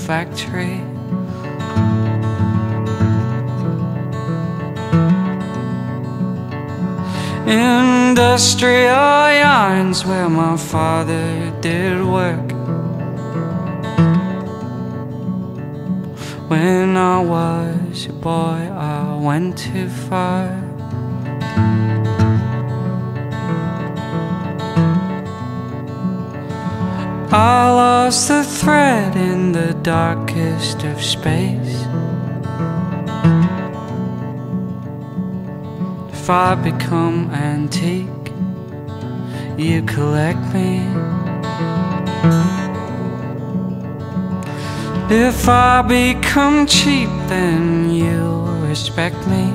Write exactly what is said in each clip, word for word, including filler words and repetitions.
factory. Industrial yarns where my father did work. When I was a boy, I went too far. I lost the thread in the darkest of space. If I become antique, you collect me. If I become cheap, then you'll respect me.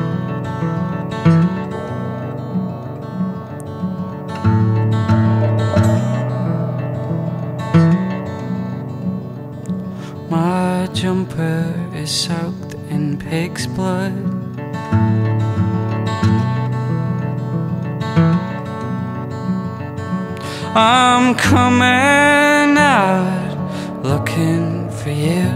My jumper is soaked in pig's blood. I'm coming out looking for you.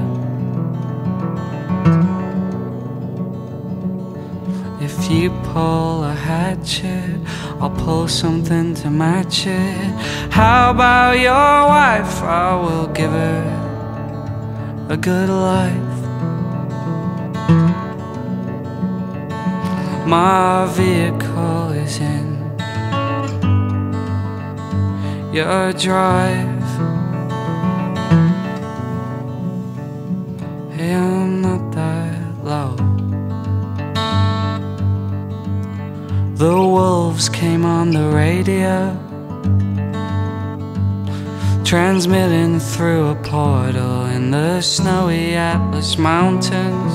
If you pull a hatchet, I'll pull something to match it. How about your wife? I will give her a good life. My vehicle is in your drive. Hey, I'm not that low. The wolves came on the radio, transmitting through a portal in the snowy Atlas Mountains.